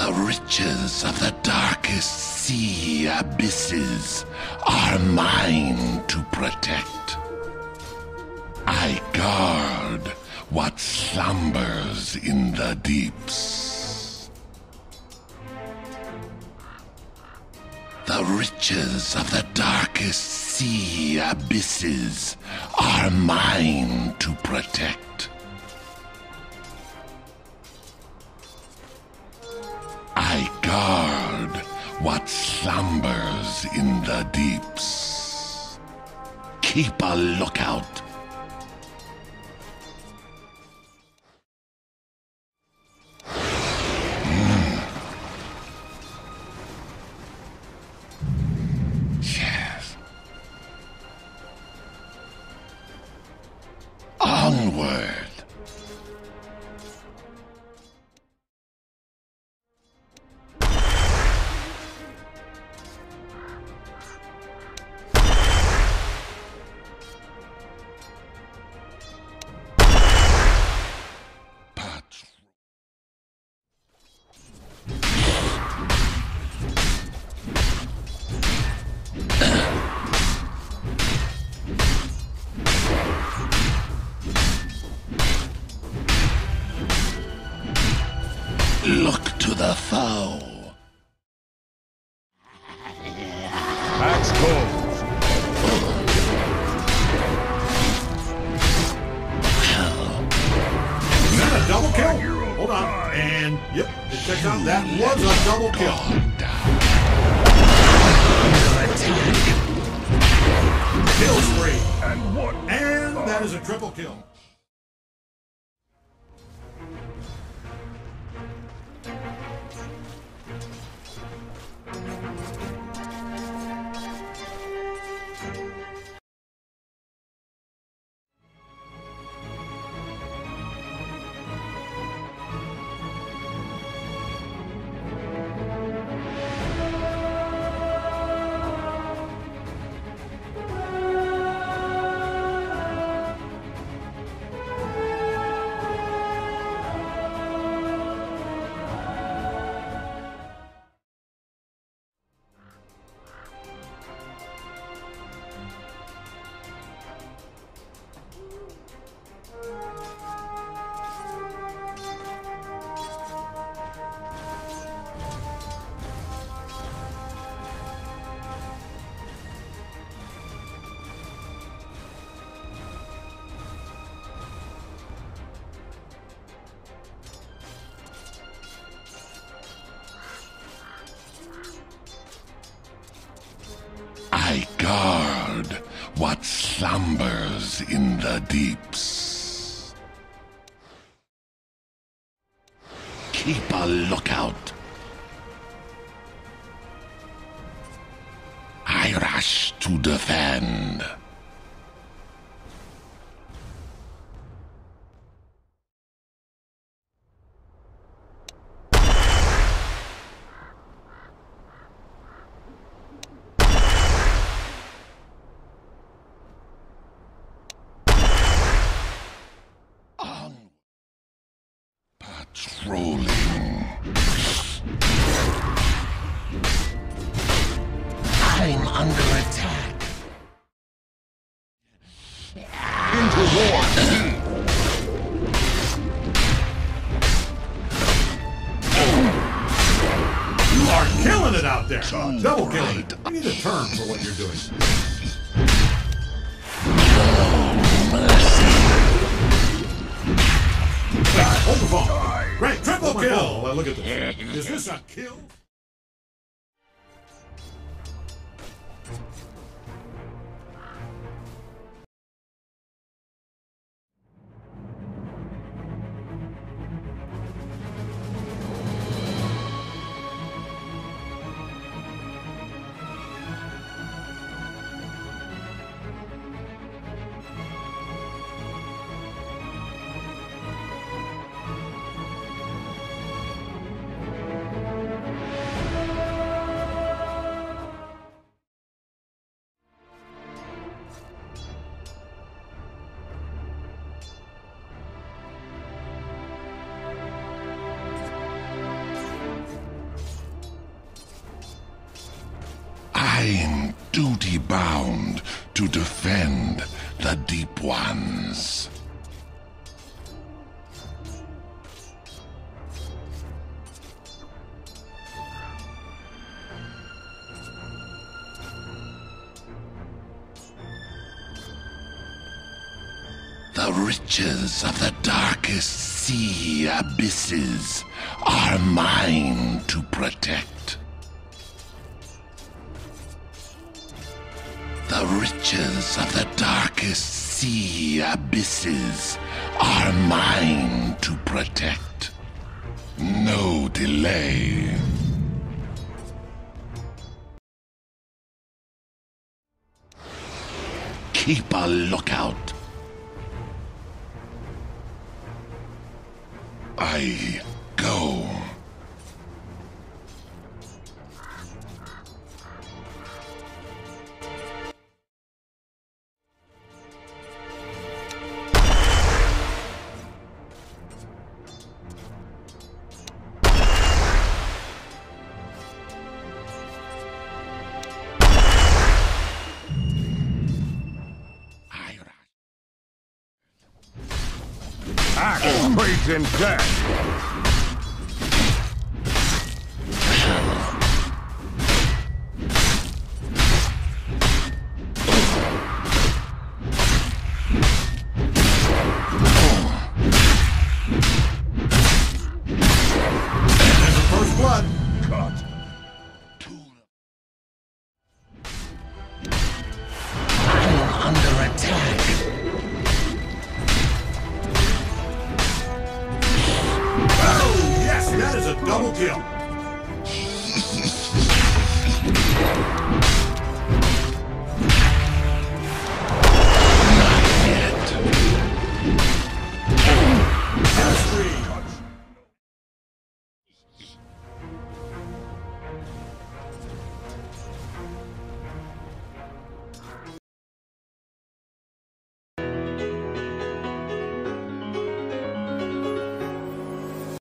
The riches of the darkest sea abysses are mine to protect. I guard what slumbers in the deeps. The riches of the darkest sea abysses are mine to protect. I guard what slumbers in the deeps. Keep a lookout. Yes. Onward. Look to the foe. Axe goes. Is that a double kill? Hold on. And, yep, it checks out. That was a double kill. Kill spree. And what? And that is a triple kill. I guard what slumbers in the deeps. Keep a lookout. I rush to defend. Patrolling. I'm under attack. Into war. You are killing it out there. Double kill. Right. You need a term for what you're doing. Hold the phone. Great, triple kill. Look at this. Is this a kill? I'm duty-bound to defend the Deep Ones. The riches of the darkest sea abysses are mine to protect. The riches of the darkest sea abysses are mine to protect. No delay. Keep a lookout. I go. Axe, praise, and death.